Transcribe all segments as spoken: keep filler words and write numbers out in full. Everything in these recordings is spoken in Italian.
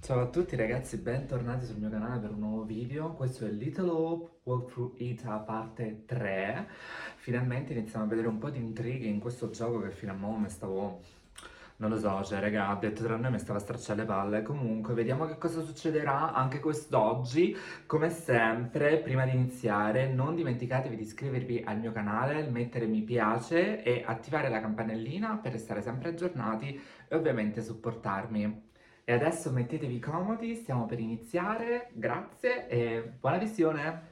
Ciao a tutti ragazzi, bentornati sul mio canale per un nuovo video. Questo è Little Hope Walkthrough Ita parte tre. Finalmente iniziamo a vedere un po' di intrighe in questo gioco che fino a mo' mi stavo... Non lo so, cioè raga, detto tra noi mi stava a stracciare le palle. Comunque, vediamo che cosa succederà anche quest'oggi. Come sempre, prima di iniziare, non dimenticatevi di iscrivervi al mio canale, mettere mi piace e attivare la campanellina per restare sempre aggiornati e ovviamente supportarmi. E adesso mettetevi comodi, stiamo per iniziare, grazie e buona visione!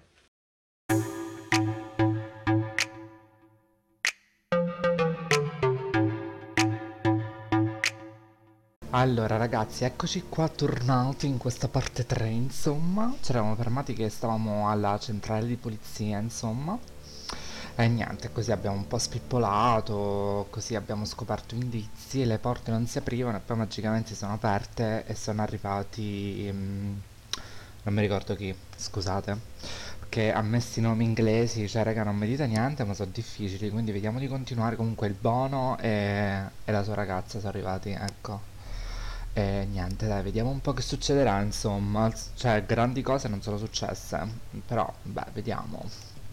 Allora ragazzi, eccoci qua tornati in questa parte tre, insomma. Ci eravamo fermati che stavamo alla centrale di polizia, insomma. E niente, così abbiamo un po' spippolato, così abbiamo scoperto indizi, le porte non si aprivano e poi magicamente si sono aperte e sono arrivati... mm, non mi ricordo chi, scusate. Che ha messo i nomi inglesi, cioè raga non mi dite niente ma sono difficili, quindi vediamo di continuare. Comunque il Bono e, e la sua ragazza sono arrivati, ecco. E niente, dai, vediamo un po' che succederà, insomma. Cioè, grandi cose non sono successe, però, beh, vediamo.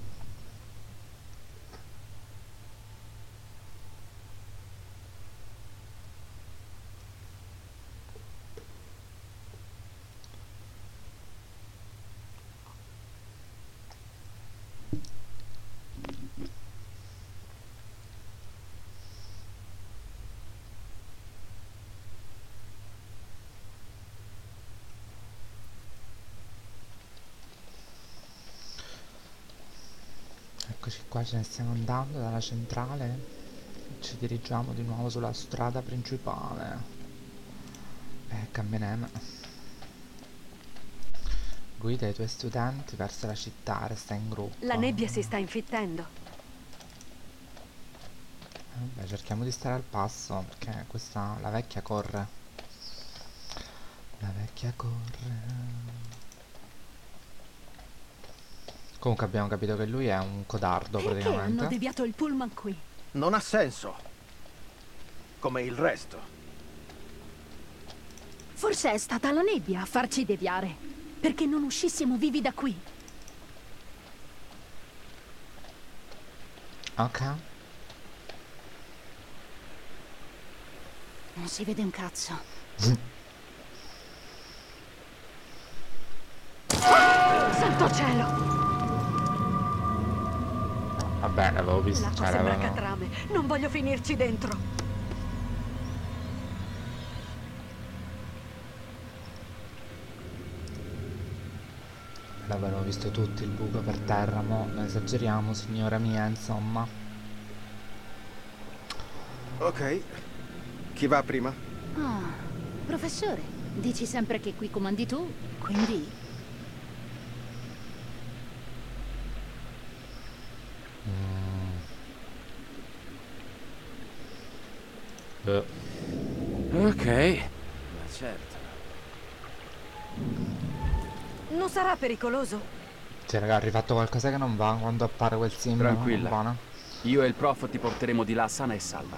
Eccoci qua, ce ne stiamo andando dalla centrale. Ci dirigiamo di nuovo sulla strada principale. Eh, camminemo. Guida i tuoi studenti verso la città, resta in La gruppo. nebbia si sta infittendo. Eh, Beh, cerchiamo di stare al passo, perché questa, la vecchia corre. La vecchia corre. Comunque abbiamo capito che lui è un codardo Perché hanno praticamente. deviato il pullman qui? Non ha senso. Come il resto. Forse è stata la nebbia a farci deviare. Perché non uscissimo vivi da qui. Ok. Non si vede un cazzo. Santo cielo! Va bene, avevo visto. L'acqua Cioè, sembra l'avevo... catrame. Non voglio finirci dentro. l'avevo visto tutti il buco per terra. Mo' non esageriamo, signora mia, insomma. Ok. Chi va prima? Ah, professore, dici sempre che qui comandi tu, quindi... Eh. Ok. Ma certo. Non sarà pericoloso? Sì, raga, ha rifatto qualcosa che non va quando appare quel simbolo. Tranquilla. Non va, no? Io e il prof ti porteremo di là sana e salva.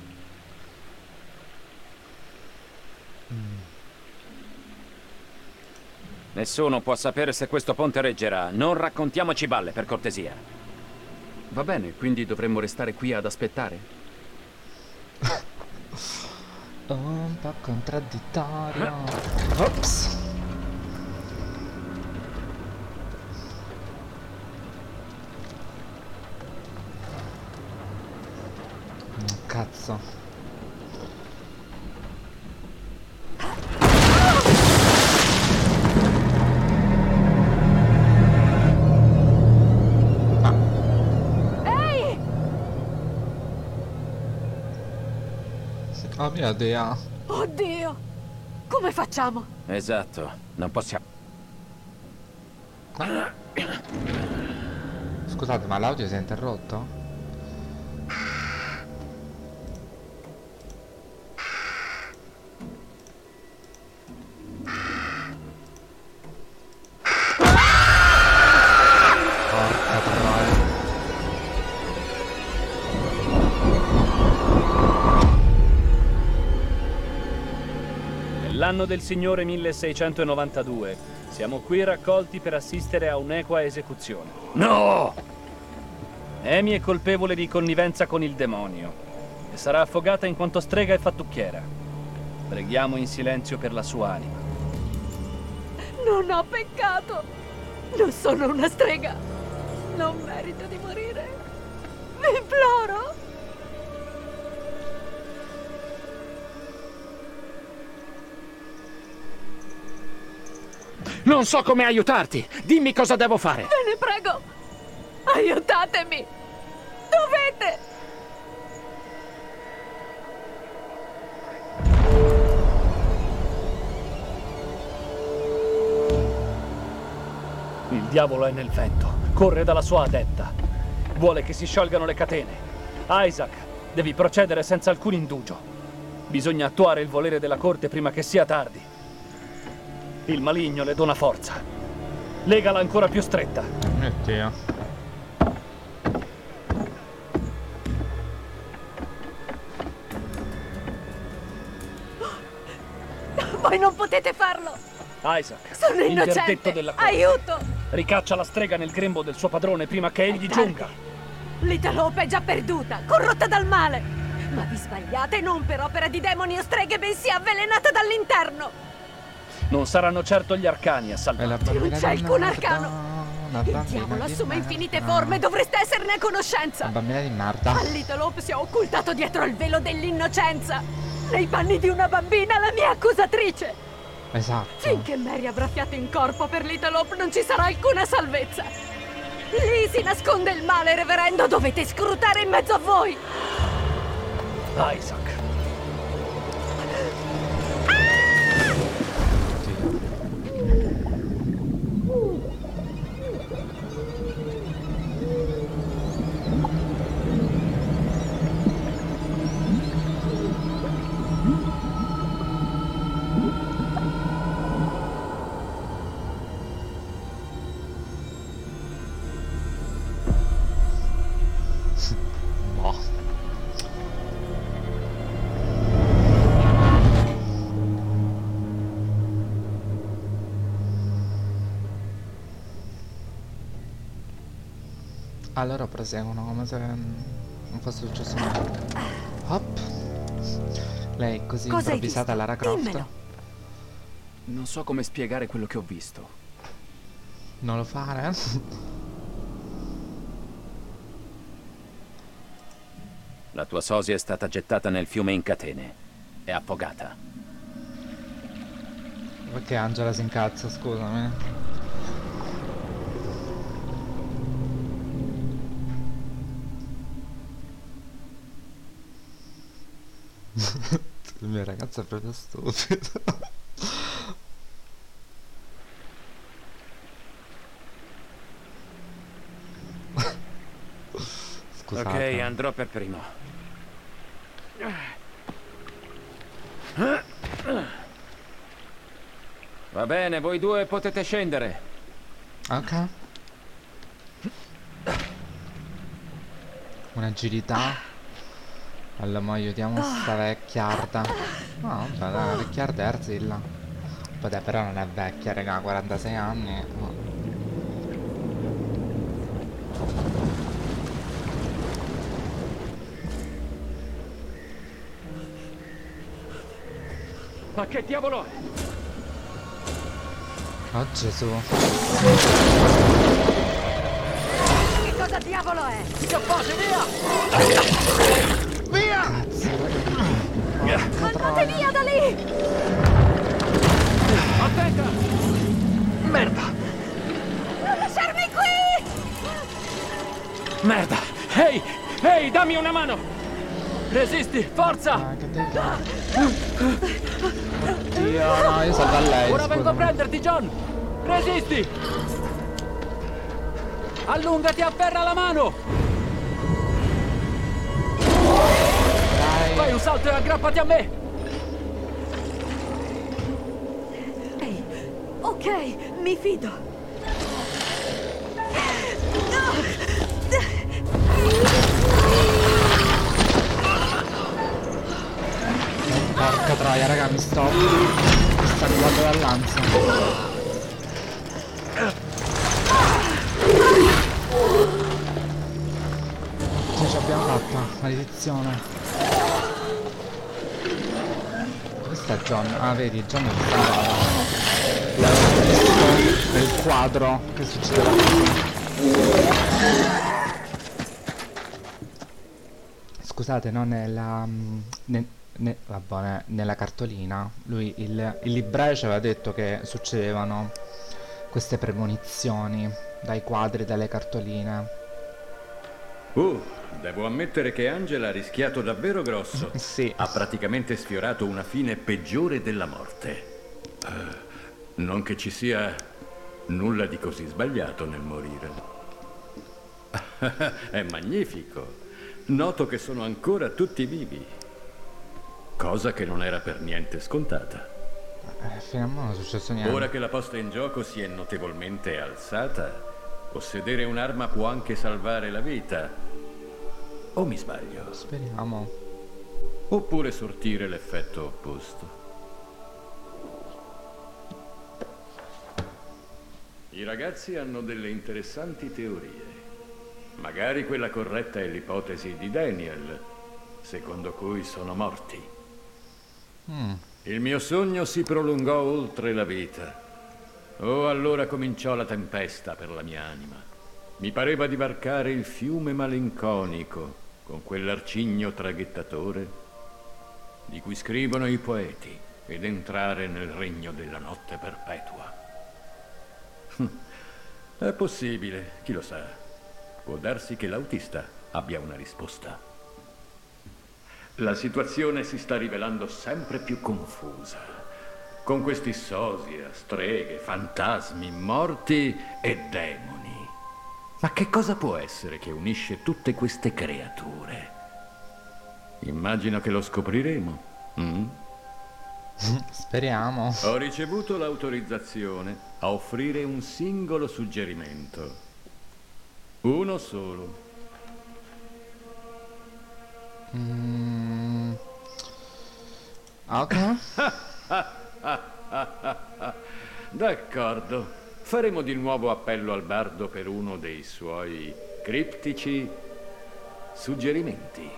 Nessuno può sapere se questo ponte reggerà. Non raccontiamoci balle, per cortesia. Va bene, quindi dovremmo restare qui ad aspettare? Un po' contraddittorio. Ops. Oh, cazzo. Ehi! Oh mio Dio. Oddio! Come facciamo? Esatto, non possiamo... Scusate, ma l'audio si è interrotto? Porca troia. Nell'anno del Signore milleseicentonovantadue siamo qui raccolti per assistere a un'equa esecuzione. No! Amy è colpevole di connivenza con il demonio e sarà affogata in quanto strega e fattucchiera. Preghiamo in silenzio per la sua anima. Non ho peccato. Non sono una strega. Non merito di morire. Vi imploro. Non so come aiutarti! Dimmi cosa devo fare! Ve ne prego. Aiutatemi. Dovete. Il diavolo è nel vento, corre dalla sua adepta. Vuole che si sciolgano le catene. Isaac, devi procedere senza alcun indugio. Bisogna attuare il volere della corte prima che sia tardi. Il maligno le dona forza. Legala ancora più stretta. Mio Dio. Voi non potete farlo. Isaac, Sono il innocente. verdetto della corte. Aiuto. Ricaccia la strega nel grembo del suo padrone prima che egli È tardi. giunga. L'Italope è già perduta, corrotta dal male. Ma vi sbagliate non per opera di demoni o streghe, bensì avvelenata dall'interno. Non saranno certo gli arcani a È salvarla. la bambina Non c'è di alcun merda, arcano. la Il bambina diavolo di assume infinite merda. forme, dovreste esserne a La conoscenza. bambina di merda. All'Italope si è occultato dietro il velo dell'innocenza. Nei panni di una bambina, la mia accusatrice. Esatto. Finché Mary avrà fiato in corpo per l'Italope non ci sarà alcuna salvezza. Lì si nasconde il male, reverendo. Dovete scrutare in mezzo a voi. Isaac. Boh. Allora proseguono come se non fosse successo niente. Hop. Lei è così Cosa hai improvvisata visto? Lara Croft. Dimmelo. Non so come spiegare quello che ho visto. Non lo fare? La tua sosia è stata gettata nel fiume in catene. È affogata. Perché Angela si incazza, scusami. Il mio ragazzo è proprio stupido. Scusate. Ok, andrò per primo. Va bene, voi due potete scendere. Ok. Un'agilità. Allora, mo aiutiamo sta vecchiarda. No, vabbè, dai, la vecchiarda è Arzilla. Poi dai, però non è vecchia, raga, ha quarantasei anni. No. Ma che diavolo è? Oh Gesù. Che cosa diavolo è? Scappate, via! Via! Andate via da lì! Attenta! Merda! Non lasciarmi qui! Merda! Ehi! Ehi, dammi una mano! Resisti, forza! Ah, che devi fare? Oddio, no, io salvo a lei. Ora vengo a scusami. prenderti, John! Resisti! Allungati, afferra la mano! Dai. Fai un salto e aggrappati a me! Ehi, ok, mi fido. Porca troia, raga, mi sto... mi sta arrivando dall'ansia. Ce l'abbiamo fatta, maledizione. Dove sta John? Ah, vedi, John è visto nel quadro che succedeva qui. Scusate, no, nella... Ne, ne, vabbè, nella cartolina lui, il, il libraio ci aveva detto che succedevano queste premonizioni dai quadri, dalle cartoline. Uh, devo ammettere che Angela ha rischiato davvero grosso. Sì. Ha praticamente sfiorato una fine peggiore della morte. Uh, non che ci sia nulla di così sbagliato nel morire. È magnifico. Noto che sono ancora tutti vivi. Cosa che non era per niente scontata. Eh, fino a mo' non è successo niente. Ora che la posta in gioco si è notevolmente alzata, possedere un'arma può anche salvare la vita. O mi sbaglio? Speriamo. Oppure sortire l'effetto opposto. I ragazzi hanno delle interessanti teorie. Magari quella corretta è l'ipotesi di Daniel, secondo cui sono morti. Mm. Il mio sogno si prolungò oltre la vita. Oh, allora cominciò la tempesta per la mia anima. Mi pareva di varcare il fiume malinconico con quell'arcigno traghettatore di cui scrivono i poeti ed entrare nel regno della notte perpetua. È possibile, chi lo sa. Può darsi che l'autista abbia una risposta. La situazione si sta rivelando sempre più confusa, con questi sosia, streghe, fantasmi, morti e demoni. Ma che cosa può essere che unisce tutte queste creature? Immagino che lo scopriremo. Mm? Speriamo. Ho ricevuto l'autorizzazione a offrire un singolo suggerimento. Uno solo. Mm. Ok. D'accordo. Faremo di nuovo appello al bardo per uno dei suoi criptici suggerimenti.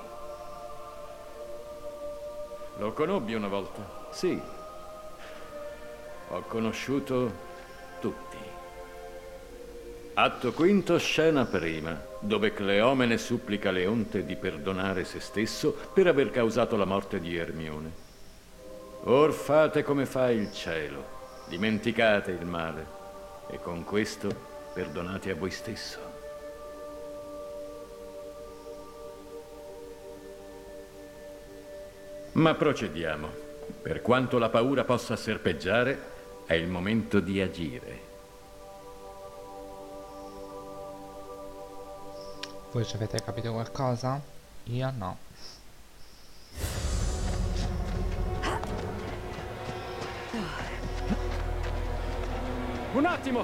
Lo conobbi una volta, sì. Ho conosciuto tutti. Atto quinto, scena prima, dove Cleomene supplica Leonte di perdonare se stesso per aver causato la morte di Ermione. Or fate come fa il cielo, dimenticate il male e con questo perdonate a voi stesso. Ma procediamo. Per quanto la paura possa serpeggiare, è il momento di agire. Voi ci avete capito qualcosa? Io no. Un attimo!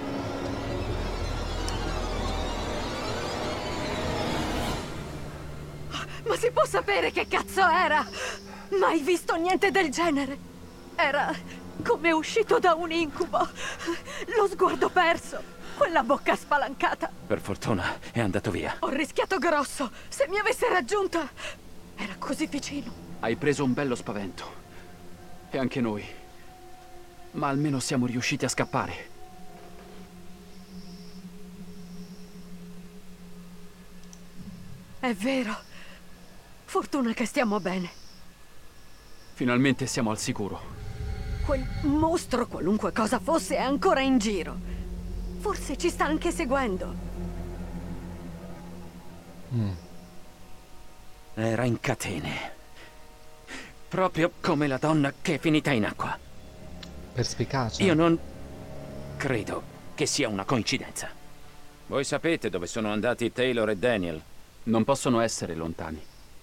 Ma si può sapere che cazzo era? Mai visto niente del genere. Era come uscito da un incubo. Lo sguardo perso. Quella bocca spalancata. Per fortuna è andato via. Ho rischiato grosso. Se mi avesse raggiunta, era così vicino. Hai preso un bello spavento. E anche noi. Ma almeno siamo riusciti a scappare. È vero. Fortuna che stiamo bene. Finalmente siamo al sicuro. Quel mostro, qualunque cosa fosse, è ancora in giro. Forse ci sta anche seguendo. Mm. Era in catene. Proprio come la donna che è finita in acqua. Perspicace. Io non credo che sia una coincidenza. Voi sapete dove sono andati Taylor e Daniel? Non possono essere lontani.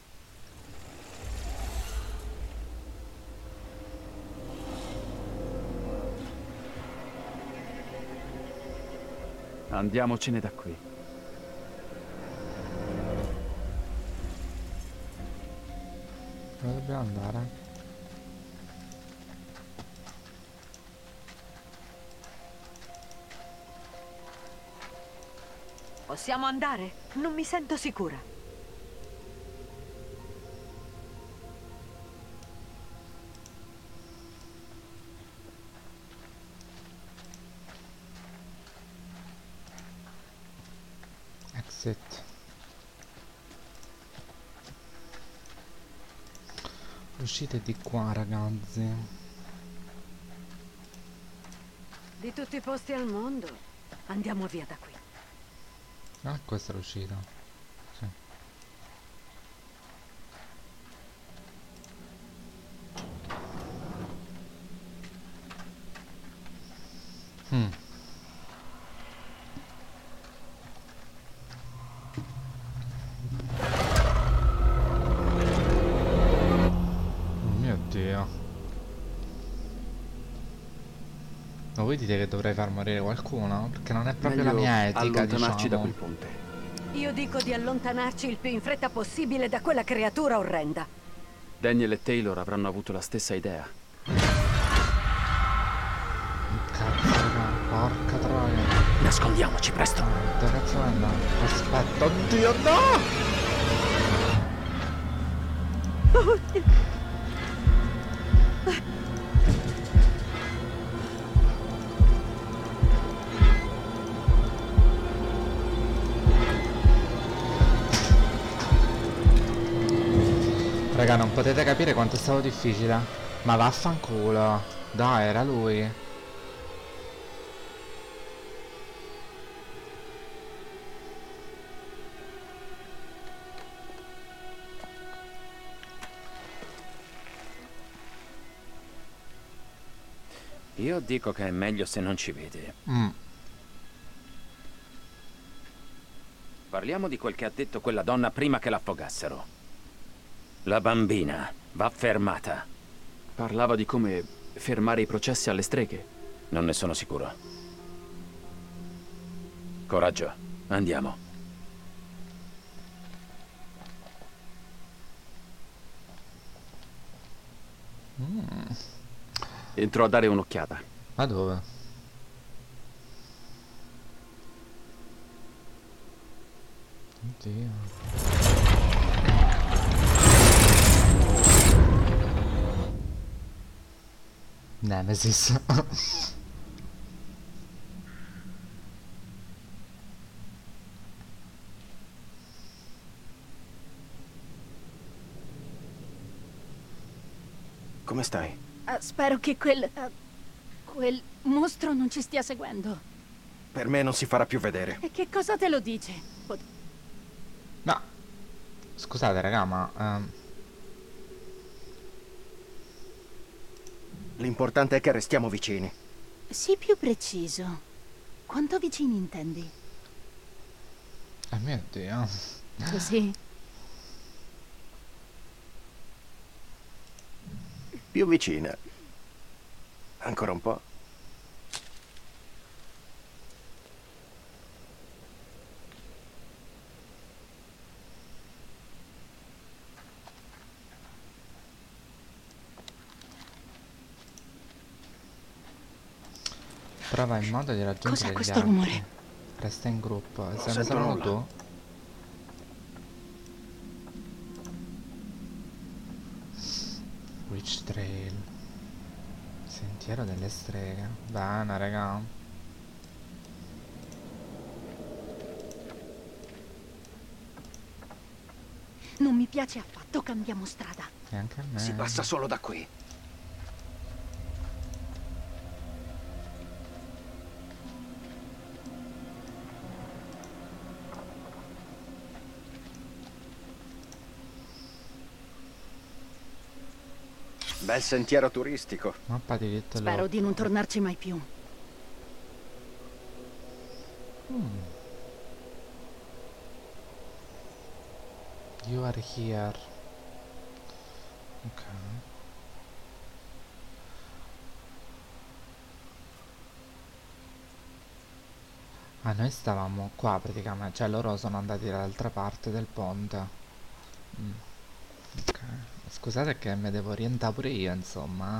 Andiamocene da qui. Dove dobbiamo andare? Possiamo andare? Non mi sento sicura. Exit. Uscite di qua, ragazzi. Di tutti i posti al mondo. Andiamo via da qui. Ah, questa è l'uscita. Sì. Mm. Oh mio Dio. Ma voi dite che dovrei far morire qualcuno? Perché non è proprio la Meglio mia etica, allontanarci da diciamo. quel ponte. Io dico di allontanarci il più in fretta possibile da quella creatura orrenda. Daniel e Taylor avranno avuto la stessa idea. Cazzo, raga, porca troia. Nascondiamoci presto. Ah, dove cazzo è andato? Aspetta, oddio, no! Raga, non potete capire quanto è stato difficile. Ma vaffanculo. Dai, era lui. Io dico che è meglio se non ci vedi. Mm. Parliamo di quel che ha detto quella donna prima che l'affogassero. La bambina va fermata. Parlava di come fermare i processi alle streghe. Non ne sono sicuro. Coraggio, andiamo. Mm. Entro a dare un'occhiata. Ma dove? Oddio. Nemesis. Come stai? Ah, spero che quel... ah, quel mostro non ci stia seguendo. Per me non si farà più vedere. E che cosa te lo dice? Pot- No. Scusate, raga, ma... ehm, L'importante è che restiamo vicini. Sii più preciso. Quanto vicini intendi? oh mio Dio. Così? Più vicina. Ancora un po'. Prova in modo di raggiungere Cos'è gli questo altri. rumore? Resta in gruppo. Se ne sento sono nulla. tu? Witch Trail. Sentiero delle streghe. Bene, raga. Non mi piace affatto, cambiamo strada. E anche a me. Si passa solo da qui. Bel sentiero turistico. Mappa di Little Spero Hope. di non tornarci mai più. Hmm. You are here. Ok. Ah, noi stavamo qua praticamente, cioè loro sono andati dall'altra parte del ponte. Mm. Ok. Scusate che mi devo orientare pure io, insomma.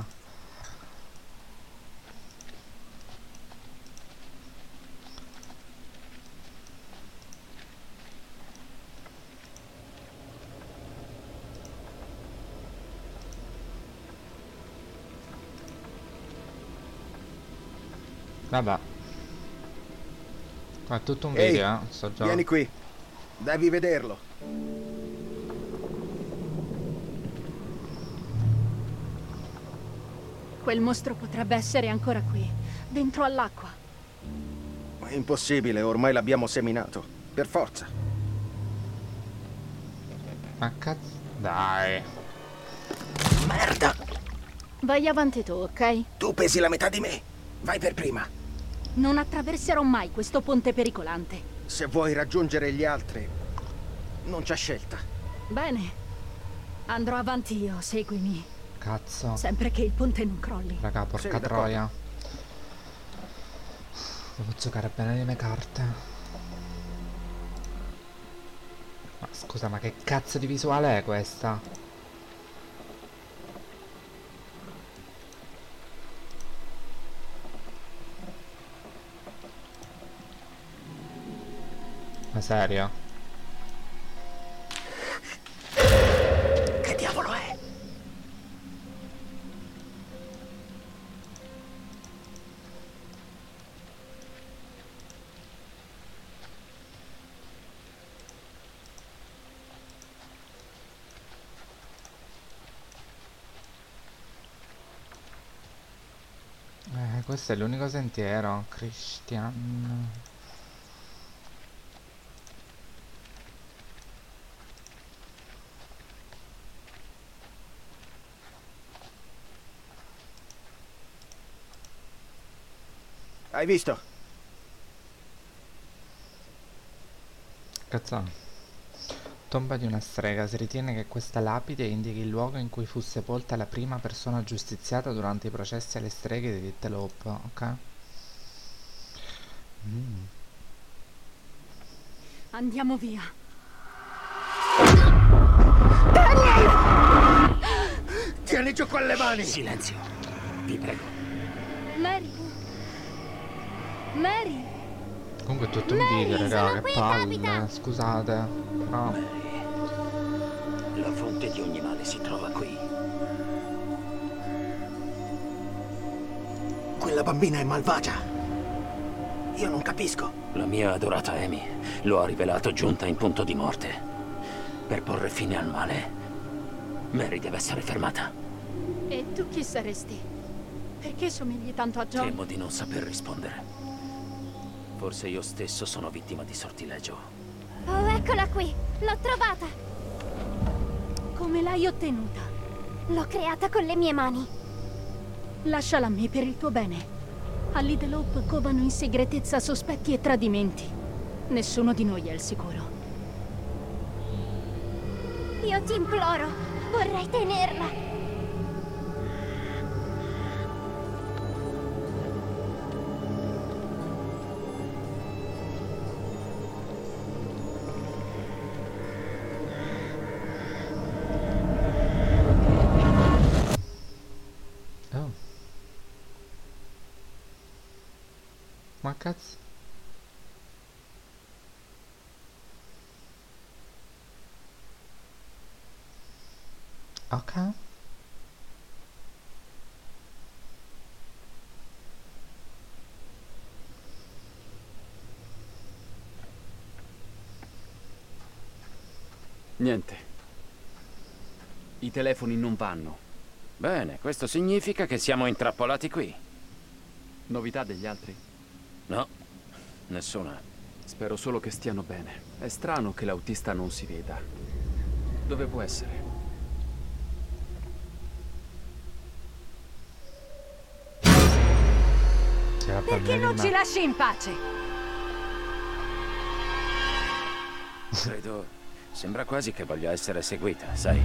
Vabbè. È tutto un Ehi, video, eh? So già. Vieni qui. Devi vederlo. Quel mostro potrebbe essere ancora qui, dentro all'acqua. È impossibile, ormai l'abbiamo seminato. Per forza. Ma cazzo. Dai. Merda! Vai avanti tu, ok? Tu pesi la metà di me. Vai per prima. Non attraverserò mai questo ponte pericolante. Se vuoi raggiungere gli altri, non c'è scelta. Bene. Andrò avanti io, seguimi. Cazzo. Sempre che il ponte non crolli. Raga, porca Sì, d'accordo. troia. Devo giocare bene le mie carte. Ma scusa, ma che cazzo di visuale è questa? Ma serio? Che diavolo è? Eh, questo è l'unico sentiero, Christian. Hai visto? Cazzo. Tomba di una strega. Si ritiene che questa lapide indichi il luogo in cui fu sepolta la prima persona giustiziata durante i processi alle streghe di Little Hope. Ok? Mm. Andiamo via. Tieni giù quelle mani! Silenzio. Vi prego. Mary. Mary. Comunque è tutto un video, raga. Che palle. Scusate. No. La fonte di ogni male si trova qui. Quella bambina è malvagia. Io non capisco. La mia adorata Amy lo ha rivelato giunta in punto di morte. Per porre fine al male, Mary deve essere fermata. E tu chi saresti? Perché somigli tanto a John? Temo di non saper rispondere. Forse io stesso sono vittima di sortilegio. Oh, eccola qui! L'ho trovata! Come l'hai ottenuta? L'ho creata con le mie mani. Lasciala a me per il tuo bene. A Little Hope covano in segretezza sospetti e tradimenti. Nessuno di noi è al sicuro. Io ti imploro, vorrei tenerla. Oh. Ma cazzo. Ok. Niente. I telefoni non vanno. Bene, questo significa che siamo intrappolati qui. Novità degli altri? No, nessuna. Spero solo che stiano bene. È strano che l'autista non si veda. Dove può essere? C'era Perché non ci lasci in pace? Credo... Sembra quasi che voglia essere seguita, sai?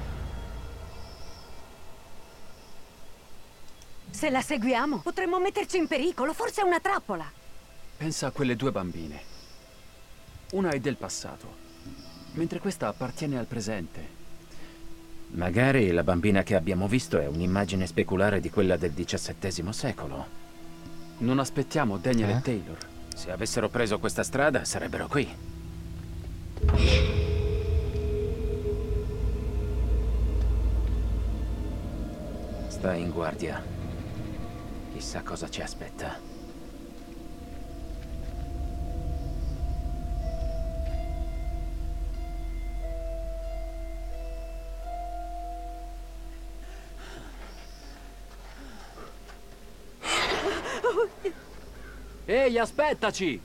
Se la seguiamo, potremmo metterci in pericolo. Forse è una trappola. Pensa a quelle due bambine. Una è del passato, mentre questa appartiene al presente. Magari la bambina che abbiamo visto è un'immagine speculare di quella del diciassettesimo secolo. Non aspettiamo Daniel Eh? e Taylor. Se avessero preso questa strada, sarebbero qui. Stai in guardia. Chissà cosa ci aspetta. Ehi, aspettaci!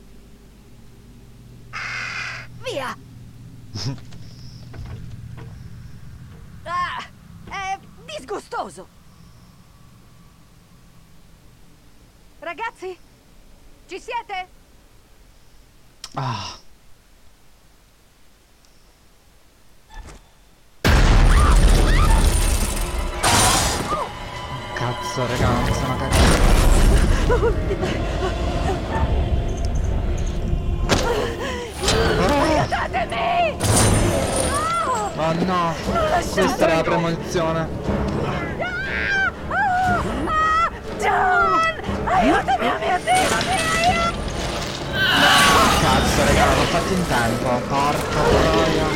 Via! Ah, è disgustoso! Ragazzi? Ci siete? Ah. Cazzo, raga, non sono cagato. Aiutatemi! Oh no, questa era la premonizione. John! Aiutami, oh mio Dio! Cazzo, raga, l'ho fatto in tempo. Porca troia.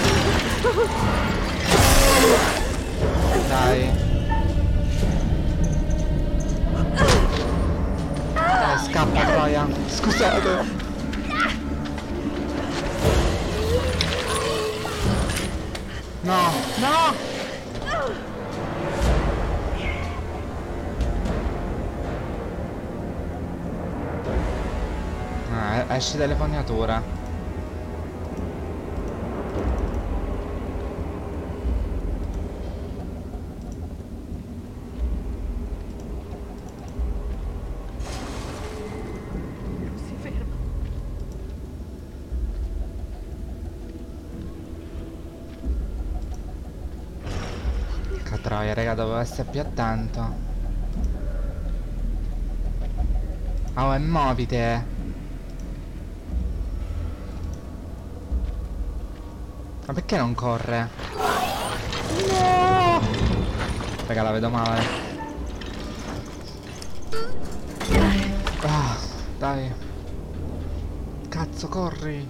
Dai. Eh, scappa, troia. Scusate. No, no! Ah, esci dalle fognature. Non si ferma. Catroia, raga, dovevo essere più attento. Oh, è mobile. Ma perché non corre? No! Raga, la vedo male. Ah, dai. Cazzo, corri.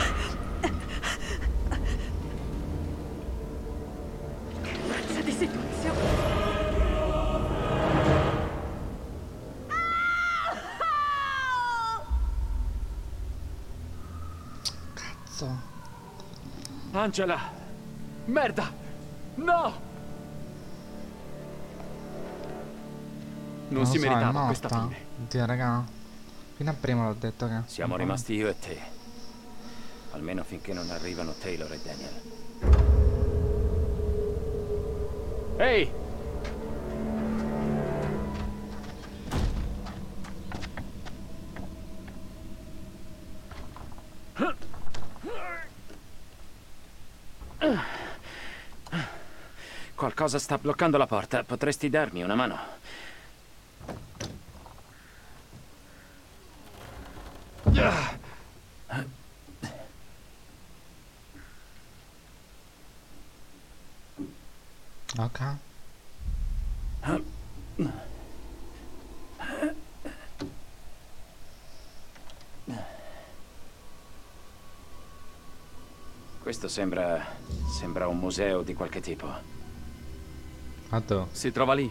Razza di situazione. Cazzo. Angela! Merda! No! Non, lo si so, è meritava morta. questa fine. Oddio, raga. Fino a prima l'ho detto che... Siamo rimasti io e te. Almeno finché non arrivano Taylor e Daniel. Ehi! Qualcosa sta bloccando la porta. Potresti darmi una mano? Ok. Questo sembra... sembra un museo di qualche tipo. A tu. Si trova lì.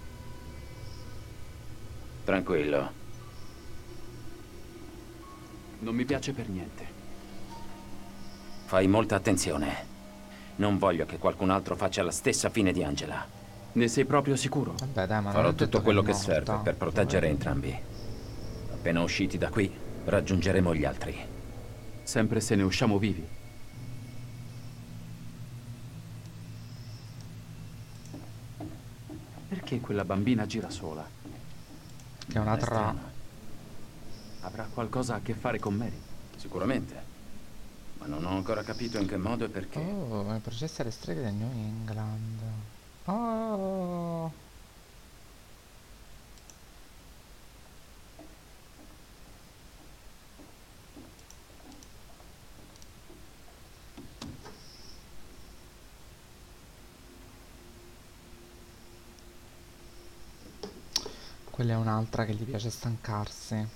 Tranquillo. Non mi piace per niente. Fai molta attenzione. Non voglio che qualcun altro faccia la stessa fine di Angela. Ne sei proprio sicuro? Vabbè, dai, ma non Farò ho detto tutto quello è che morta. serve per proteggere entrambi. Appena usciti da qui, raggiungeremo gli altri. Sempre se ne usciamo vivi. Perché quella bambina gira sola? Che è una È tra... strano. Avrà qualcosa a che fare con Mary? Sicuramente. Ma non ho ancora capito in che modo e perché. Oh, i processi alle streghe del New England. Oh. Quella è un'altra che gli piace stancarsi.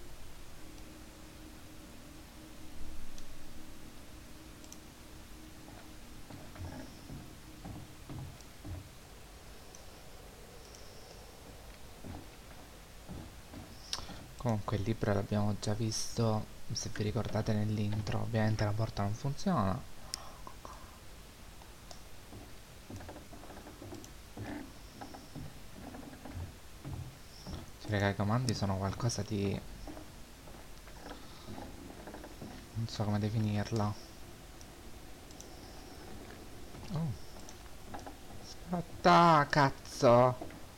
Comunque il libro l'abbiamo già visto, se vi ricordate nell'intro. Ovviamente la porta non funziona. Raga, i comandi sono qualcosa di... non so come definirla. Oh. Aspetta, cazzo!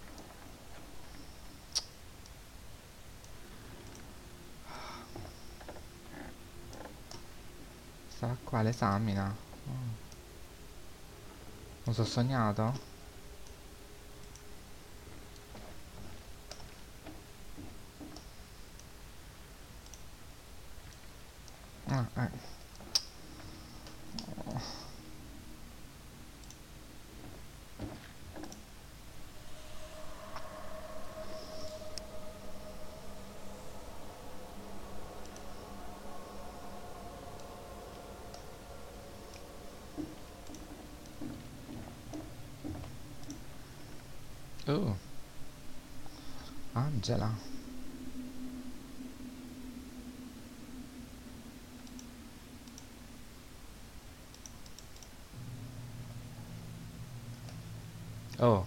Sta qua l'esamina. Oh. Non so sognato? Ah, eh. Oh, Angela. Oh.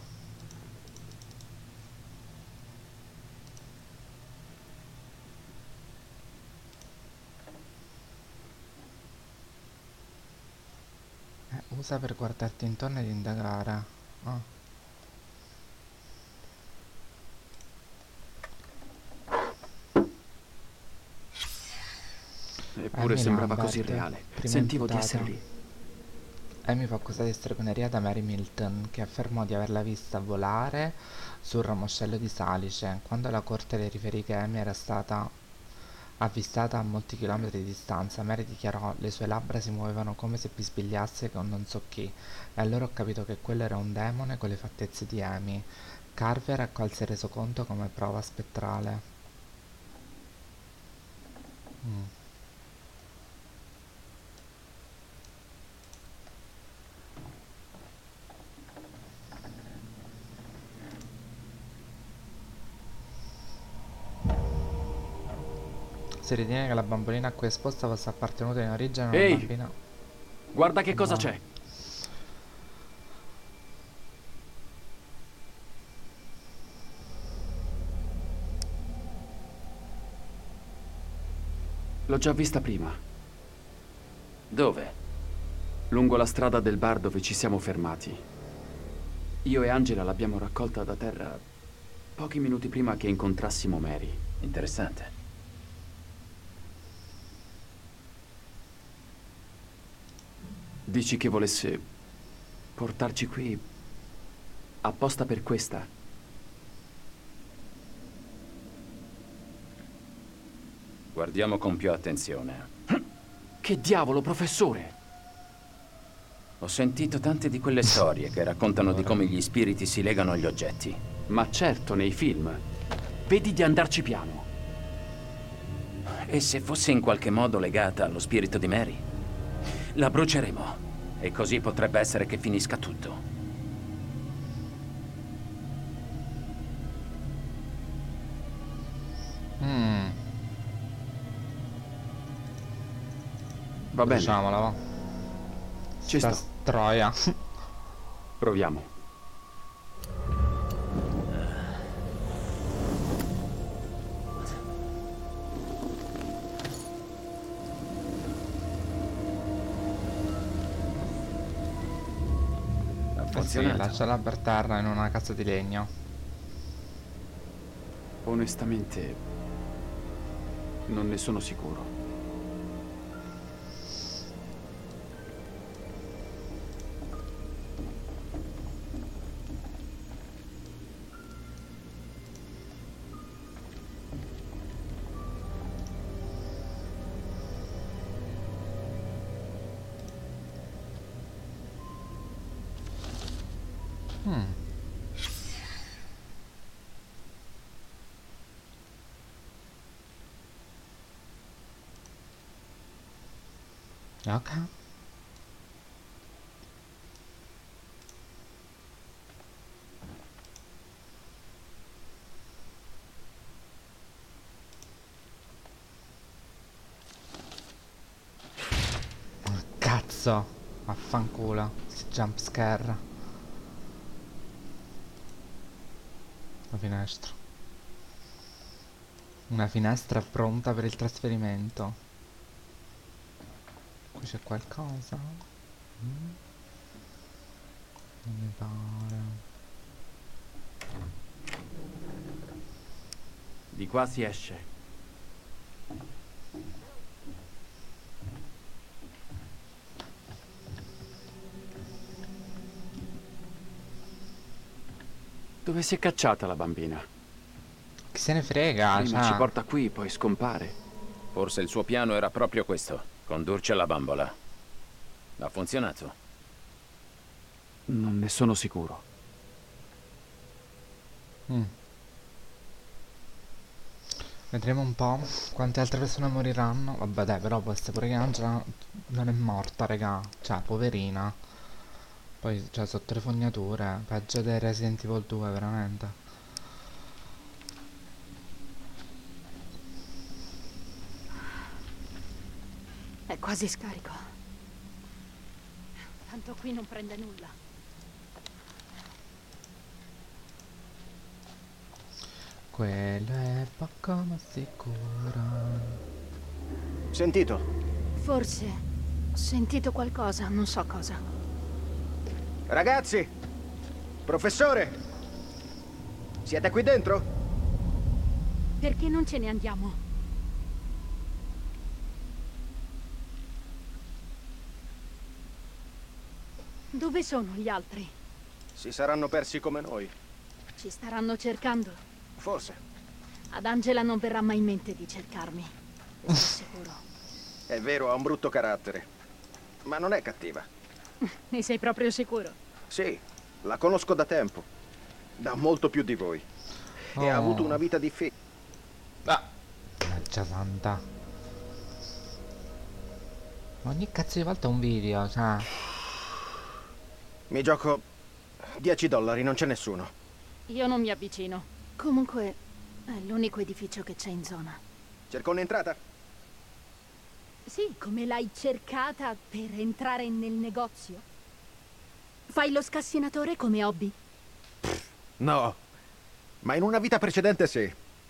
Eh, usa per guardarti intorno ed indagare. Oh. Eppure Amy sembrava Lambert, così reale. prima Sentivo di imputata. essere lì. Amy fu accusata di stregoneria da Mary Milton, che affermò di averla vista volare sul ramoscello di salice. Quando la corte le riferì che Amy era stata avvistata a molti chilometri di distanza, Mary dichiarò: le sue labbra si muovevano come se bisbigliasse con non so chi, e allora ho capito che quello era un demone con le fattezze di Amy. Carver accolse il resoconto come prova spettrale. Mm. Si ritiene che la bambolina a cui è esposta fosse appartenuta in origine a una Ehi! bambina. Guarda che cosa No. c'è. L'ho già vista prima. Dove? Lungo la strada del bar dove ci siamo fermati. Io e Angela l'abbiamo raccolta da terra pochi minuti prima che incontrassimo Mary. Interessante. Dici che volesse portarci qui apposta per questa? Guardiamo con più attenzione. Che diavolo, professore? Ho sentito tante di quelle storie che raccontano di come gli spiriti si legano agli oggetti. Ma certo, nei film. Vedi di andarci piano. E se fosse in qualche modo legata allo spirito di Mary? La bruceremo. E così potrebbe essere che finisca tutto. Mm. Va bene, Diciamola, va. ci Sta sto. troia. Proviamo. Ha Eh sì, funzionato. lasciala per terra in una cassa di legno. Onestamente, non ne sono sicuro. Hmm. Ok. Cazzo. Affanculo. Si jump scare. La finestra. Una finestra pronta per il trasferimento. Qui c'è qualcosa? Mm. Non mi pare. Di qua si esce. Dove si è cacciata la bambina? Chi se ne frega, Prima cioè. ci porta qui, poi scompare. Forse il suo piano era proprio questo, condurci alla bambola. Ha funzionato? Non ne sono sicuro. Mm. Vedremo un po' quante altre persone moriranno. Vabbè dai, però può essere pure che Angela non è morta, raga. Cioè, poverina. Poi, cioè, sotto le fognature, peggio dei Resident Evil due, veramente. È quasi scarico. Tanto qui non prende nulla. Quello è poco ma sicuro. Sentito? Forse ho sentito qualcosa, non so cosa. Ragazzi! Professore! Siete qui dentro? Perché non ce ne andiamo? Dove sono gli altri? Si saranno persi come noi. Ci staranno cercando? Forse. Ad Angela non verrà mai in mente di cercarmi. Ne sono sicuro. È vero, ha un brutto carattere. Ma non è cattiva. Ne sei proprio sicuro? Sì, la conosco da tempo. Da molto più di voi. E ha Oh. avuto una vita difficile. Ah, mannaggia santa. Ogni cazzo di volta un video, cioè. Mi gioco dieci dollari, non c'è nessuno. Io non mi avvicino. Comunque, è l'unico edificio che c'è in zona. Cerco un'entrata? Sì, come l'hai cercata per entrare nel negozio? Fai lo scassinatore come hobby? No. Ma in una vita precedente sì.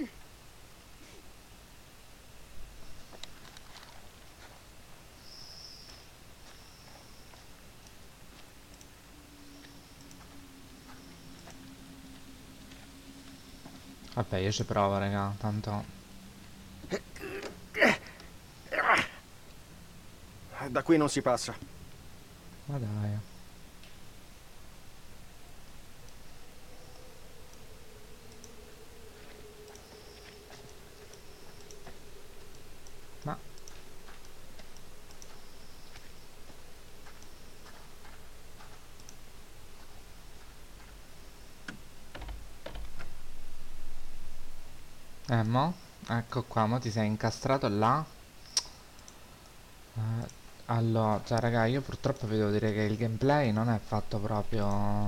Vabbè, io ci provo, raga, tanto. Da qui non si passa. Ma dai. Ma Eh, mo? Ecco qua, mo ti sei incastrato là. Eh, allora, cioè, raga, io purtroppo vi devo dire che il gameplay non è fatto proprio.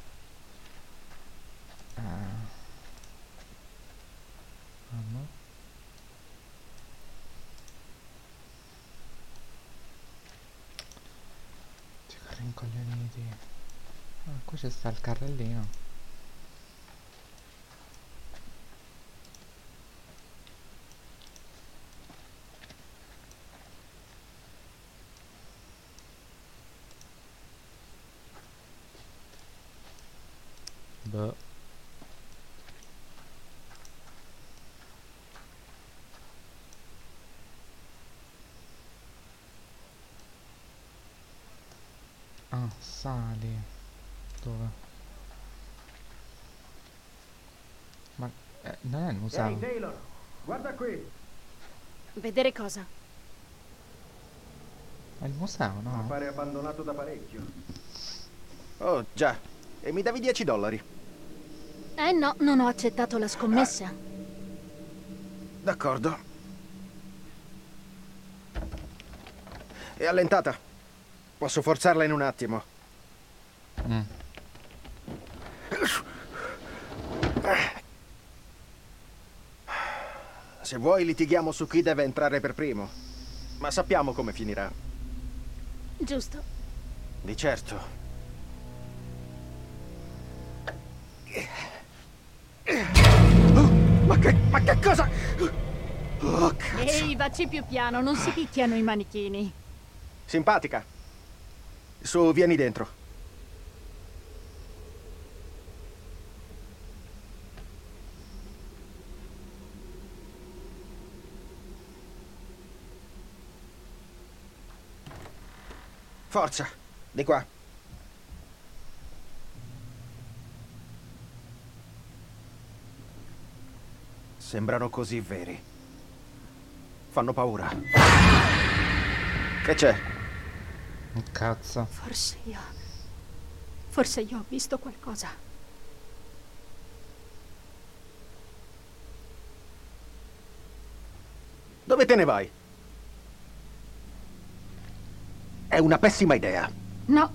Eh. Ah, no? Che rincoglioniti. Ah, qui c'è sta il carrellino. Boh. Ah, sali. Dove? Ma eh, non è il museo? Taylor, guarda qui. Vedere cosa? È il museo, no? Pare abbandonato da parecchio. Oh, già. E mi davi dieci dollari. Eh no, non ho accettato la scommessa. D'accordo. È allentata. Posso forzarla in un attimo. Mm. Se vuoi litighiamo su chi deve entrare per primo. Ma sappiamo come finirà. Giusto. Di certo. Oh, ma Ma che... ma che cosa... Oh, cazzo. Ehi, vacci più piano, non si picchiano i manichini. Simpatica. Su, vieni dentro. Forza, di qua. Sembrano così veri. Fanno paura. Che c'è? Un cazzo. Forse io... Forse io ho visto qualcosa. Dove te ne vai? È una pessima idea. No.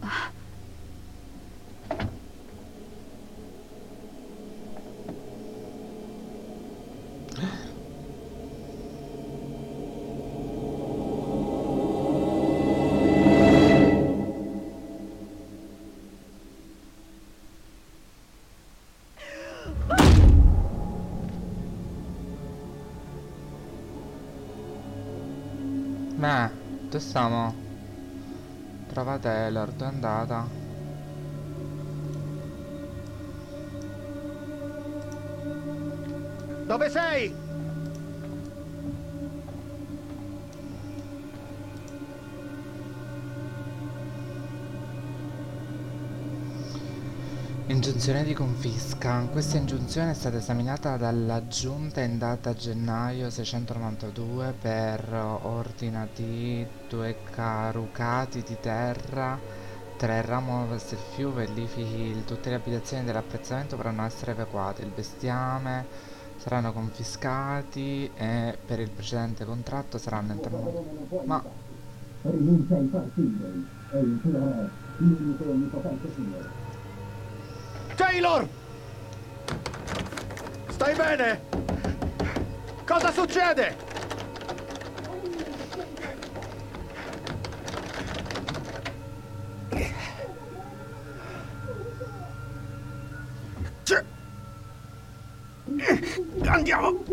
Ma, dove stiamo? Trova Taylor, dove è andata? Dove sei? Ingiunzione di confisca. Questa ingiunzione è stata esaminata dalla giunta in data gennaio seicentonovantadue per ordina di due carucati di terra, tre ramo verso il fiume e lifichi. Tutte le abitazioni dell'appezzamento potranno essere evacuate. Il bestiame saranno confiscati e per il precedente contratto saranno interrotti. Ma rinuncia ai partiti e il tuo re, l'unico e onnipotente Signore. Taylor! Stai bene? Cosa succede? C'è- Andiamo!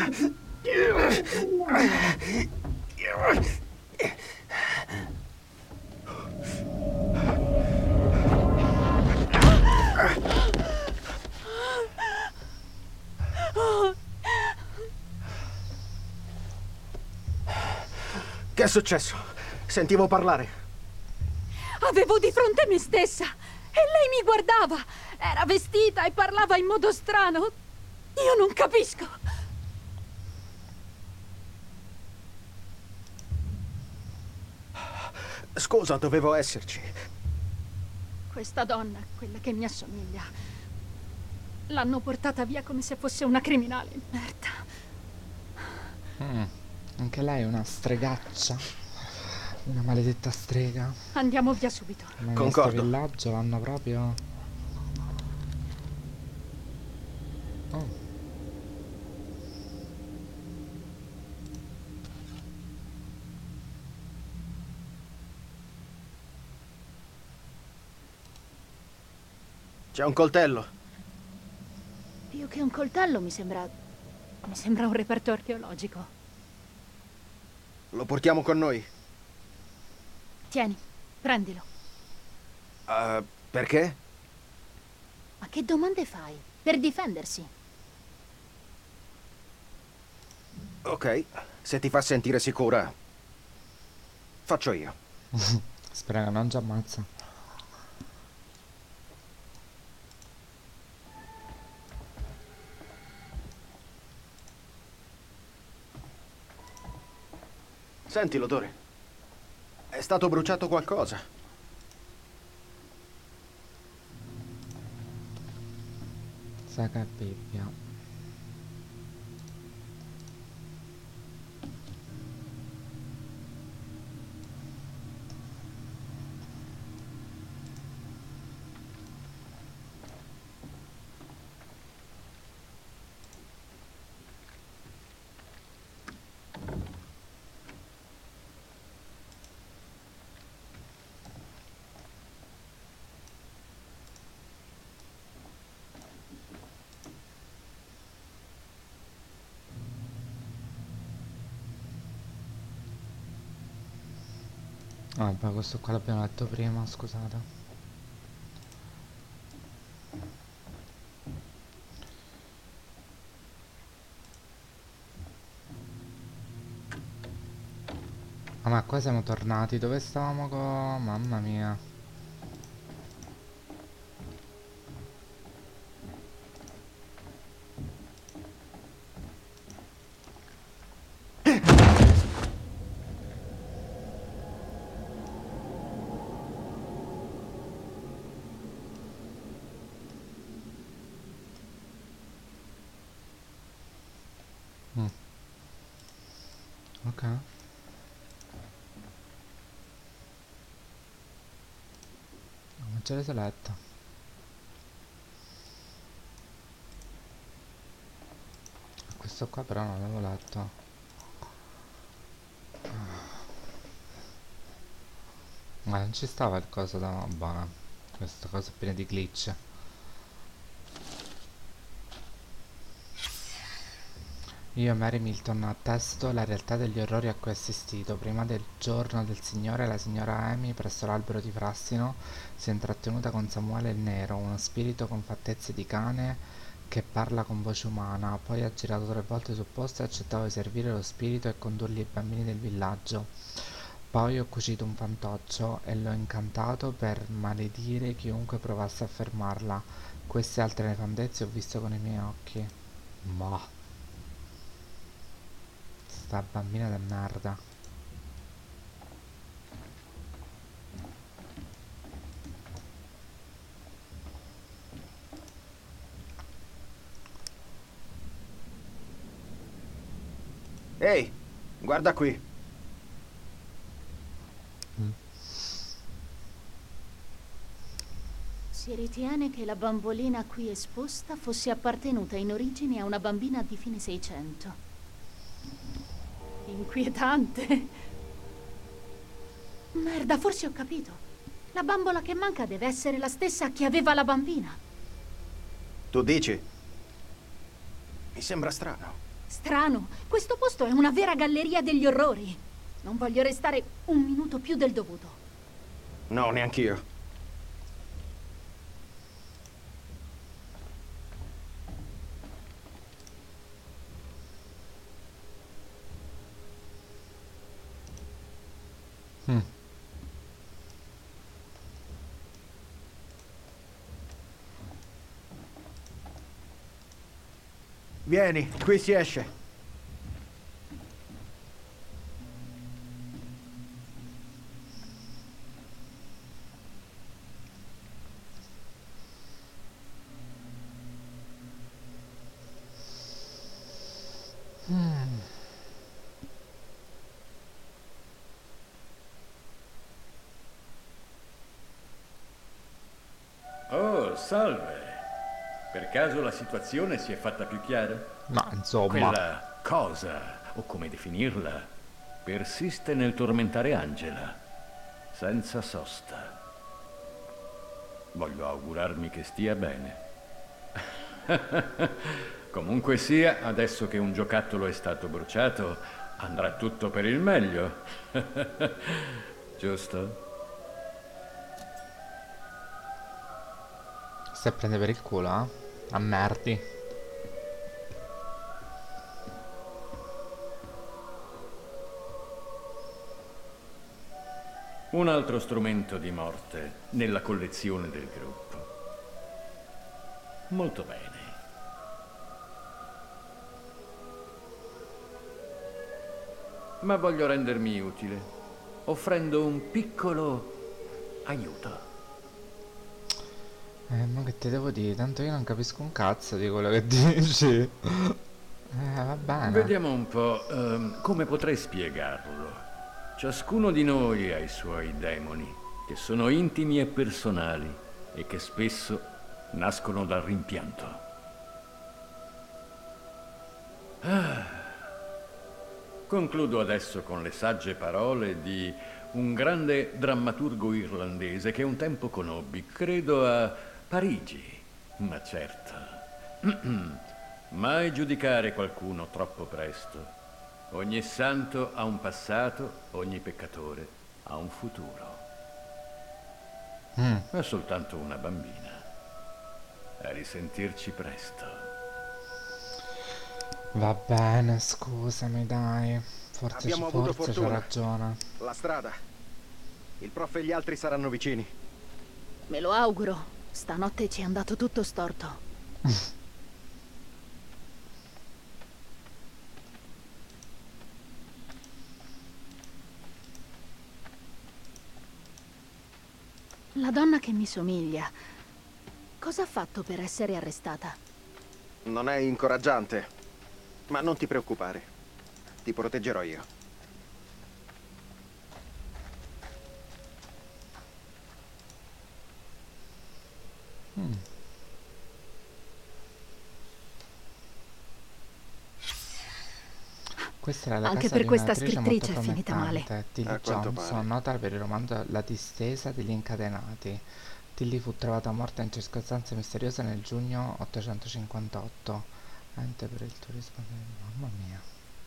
Che è successo? Sentivo parlare. Avevo di fronte me stessa e lei mi guardava. Era vestita e parlava in modo strano. Io non capisco. Scusa, dovevo esserci. Questa donna, quella che mi assomiglia, l'hanno portata via come se fosse una criminale in merda. mm, anche lei è una stregaccia. Una maledetta strega. Andiamo via subito. Ma in questo Concordo. villaggio l'hanno proprio... Oh. C'è un coltello. Più che un coltello mi sembra... mi sembra un reperto archeologico. Lo portiamo con noi. Tieni, prendilo. Uh, perché? Ma che domande fai? Per difendersi. Ok, se ti fa sentire sicura, faccio io. Spera che non ci ammazza. Senti l'odore. È stato bruciato qualcosa. Sacra Bibbia. Ah, beh, questo qua l'abbiamo letto prima, scusate. Ah, ma qua siamo tornati, dove stavamo con... Mamma mia. Mm. Ok. Non ce l'hai letta. Questo qua però non l'avevo letto. Ma non ci stava il coso da... Buona. Questa cosa è piena di glitch. Io, Mary Milton, attesto la realtà degli orrori a cui ho assistito. Prima del giorno del Signore, la signora Amy, presso l'albero di Frassino, si è intrattenuta con Samuele il Nero, uno spirito con fattezze di cane che parla con voce umana. Poi ha girato tre volte sul posto e ha accettato di servire lo spirito e condurgli i bambini del villaggio. Poi ho cucito un fantoccio e l'ho incantato per maledire chiunque provasse a fermarla. Queste altre nefandezze ho visto con i miei occhi. Ma... sta bambina de merda. Ehi, guarda qui. Mm. Si ritiene che la bambolina qui esposta fosse appartenuta in origine a una bambina di fine Seicento. Inquietante. Merda, forse ho capito. La bambola che manca deve essere la stessa che aveva la bambina. Tu dici? Mi sembra strano. Strano. Questo posto è una vera galleria degli orrori. Non voglio restare un minuto più del dovuto. No, neanch'io. Mm. Vieni, qui si esce. Mm. Oh, salve. Per caso la situazione si è fatta più chiara? Ma insomma... Quella cosa, o come definirla, persiste nel tormentare Angela, senza sosta. Voglio augurarmi che stia bene. Comunque sia, adesso che un giocattolo è stato bruciato, andrà tutto per il meglio. Giusto? Stai a prendere per il culo, eh? A merdi. Un altro strumento di morte nella collezione del gruppo. Molto bene. Ma voglio rendermi utile, offrendo un piccolo aiuto. Eh, ma che ti devo dire? Tanto io non capisco un cazzo di quello che dici. Eh, va bene. Vediamo un po', ehm, come potrei spiegarlo. Ciascuno di noi ha i suoi demoni, che sono intimi e personali, e che spesso nascono dal rimpianto. Ah. Concludo adesso con le sagge parole di un grande drammaturgo irlandese che un tempo conobbi, credo a Parigi, ma certo. Mai giudicare qualcuno troppo presto. Ogni santo ha un passato, ogni peccatore ha un futuro. Mm. È soltanto una bambina. A risentirci presto. Va bene, scusami, dai. Forse, Abbiamo avuto forse c'ha fortuna. ragione. La strada. Il prof e gli altri saranno vicini. Me lo auguro. Stanotte ci è andato tutto storto. La donna che mi somiglia, cosa ha fatto per essere arrestata? Non è incoraggiante, ma non ti preoccupare. Ti proteggerò io. Mm. Questa era la Anche casa per di questa un'attrice scrittrice molto è finita male. promettente, Tilly A quanto Johnson, pare. nota per il romanzo La distesa degli incatenati. Tilly fu trovata morta in circostanze misteriose nel giugno ottocentocinquantotto. Ente per il turismo. Mamma mia.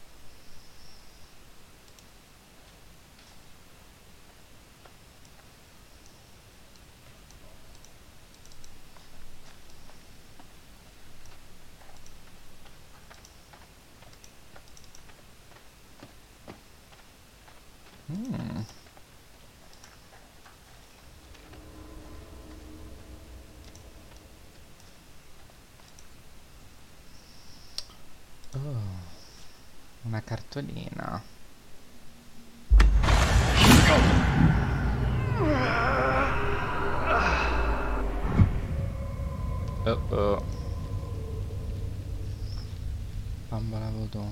Mm. Oh, una cartolina. Oh oh. Bambola vodù.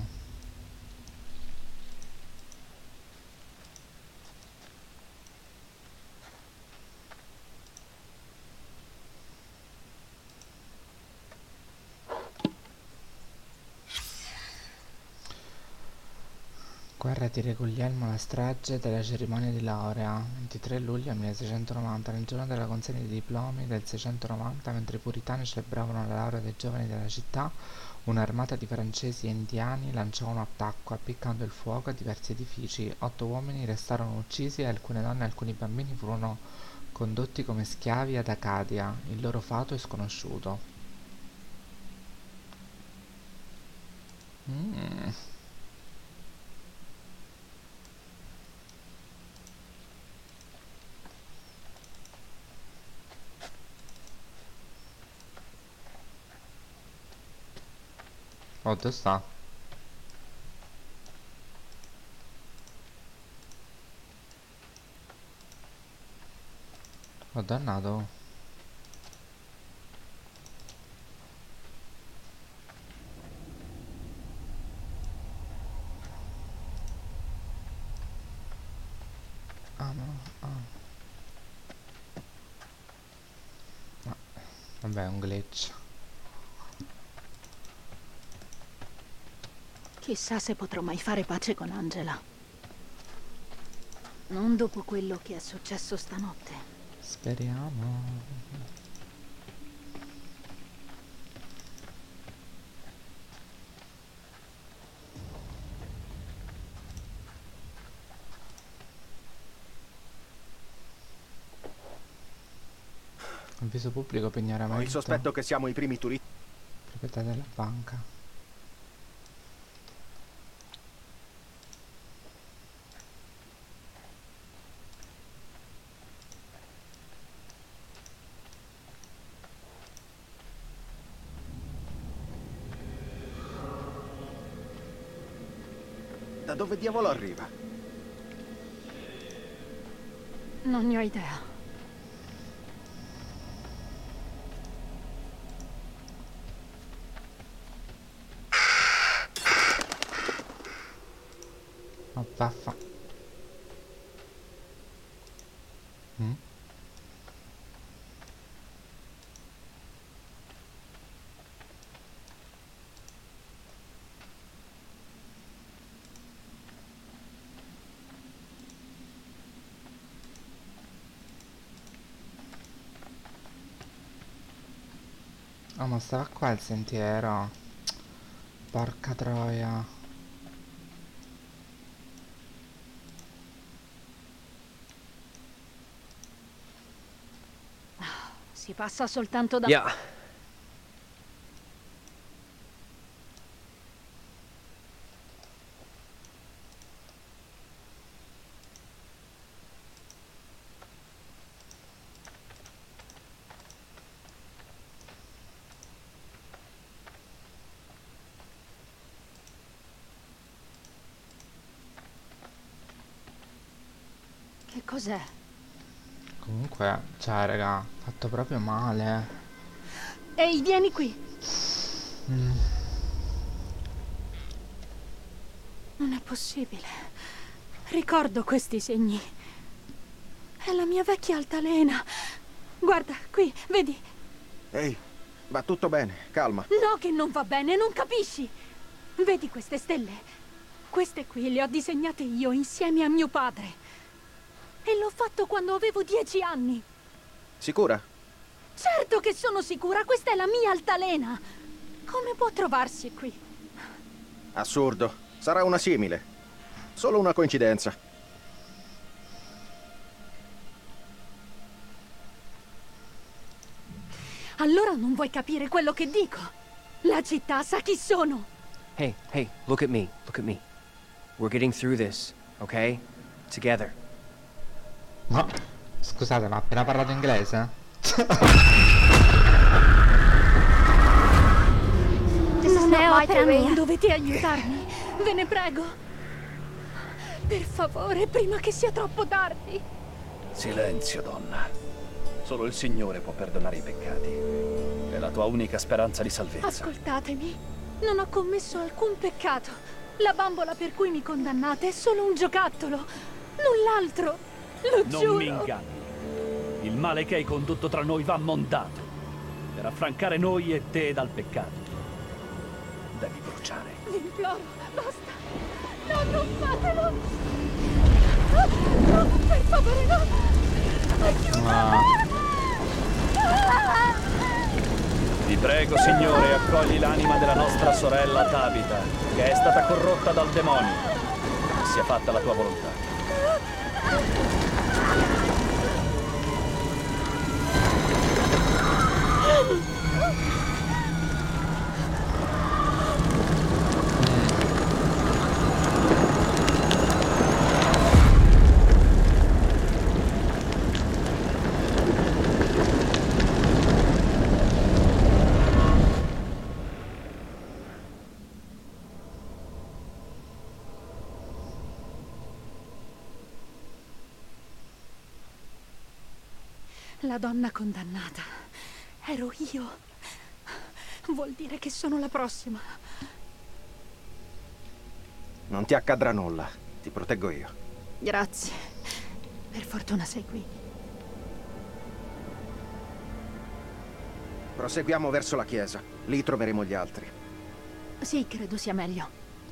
Guerra di Re Guglielmo, la strage della cerimonia di laurea, ventitré luglio milleseicentonovanta, nel giorno della consegna dei diplomi del seicentonovanta, mentre i puritani celebravano la laurea dei giovani della città, un'armata di francesi e indiani lanciò un attacco, appiccando il fuoco a diversi edifici. Otto uomini restarono uccisi e alcune donne e alcuni bambini furono condotti come schiavi ad Acadia. Il loro fato è sconosciuto. Mm. Oh, dove sta? Ho dannato. Ah no, ah. No. Vabbè, è un glitch. Chissà se potrò mai fare pace con Angela. Non dopo quello che è successo stanotte. Speriamo. Avviso pubblico, Ho pignoramento. il sospetto che siamo i primi turisti. Proprietà della banca. Da dove diavolo arriva? Non ne ho idea. Ma vaffa. Mm? Oh, ma stava qua il sentiero. Porca troia. Si passa soltanto da... Yeah. Che cos'è? Comunque, cioè, raga, fatto proprio male. Ehi, vieni qui. Mm. Non è possibile. Ricordo questi segni. È la mia vecchia altalena. Guarda, qui, vedi? Ehi, va tutto bene, calma. No, che non va bene, non capisci? Vedi queste stelle? Queste qui le ho disegnate io insieme a mio padre. E l'ho fatto quando avevo dieci anni. Sicura? Certo che sono sicura, questa è la mia altalena. Come può trovarsi qui? Assurdo, sarà una simile. Solo una coincidenza. Allora non vuoi capire quello che dico? La città sa chi sono. Hey, hey, look at me, look at me. We're getting through this, okay? Together. Ma, scusate, ma ha appena parlato inglese? Non è opera mia. Dovete aiutarmi, ve ne prego. Per favore, prima che sia troppo tardi. Silenzio, donna. Solo il Signore può perdonare i peccati. È la tua unica speranza di salvezza. Ascoltatemi, non ho commesso alcun peccato. La bambola per cui mi condannate è solo un giocattolo, null'altro. Lo Non giuro. mi inganni. Il male che hai condotto tra noi va mondato. Per affrancare noi e te dal peccato. Devi bruciare. Vi imploro, basta. No, non fatelo. No, no, per favore, no. Aiutami. Ti prego, Signore, accogli l'anima della nostra sorella Tabitha, che è stata corrotta dal demonio. Che sia fatta la tua volontà. La donna condannata. Ero io. Vuol dire che sono la prossima. Non ti accadrà nulla, ti proteggo io. Grazie. Per fortuna sei qui. Proseguiamo verso la chiesa, lì troveremo gli altri. Sì, credo sia meglio.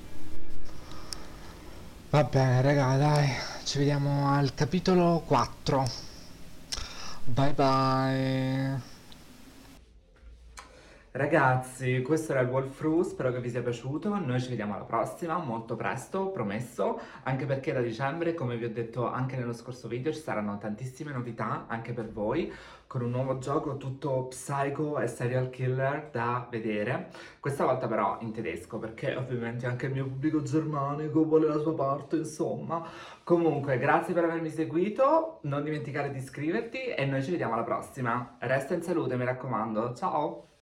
Va bene, raga, dai. Ci vediamo al capitolo quattro. Bye bye. Ragazzi, questo era il walkthrough, spero che vi sia piaciuto, noi ci vediamo alla prossima, molto presto, promesso, anche perché da dicembre, come vi ho detto anche nello scorso video, ci saranno tantissime novità anche per voi, con un nuovo gioco tutto psycho e serial killer da vedere, questa volta però in tedesco, perché ovviamente anche il mio pubblico germanico vuole la sua parte, insomma. Comunque, grazie per avermi seguito, non dimenticare di iscriverti e noi ci vediamo alla prossima. Resta in salute, mi raccomando, ciao!